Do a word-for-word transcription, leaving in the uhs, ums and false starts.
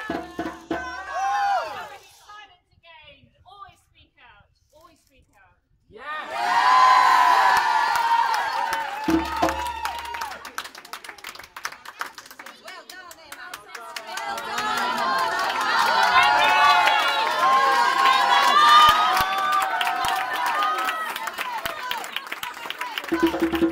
Silence again. Always speak out. Always speak out. Yes! Well done, Emma. Well done.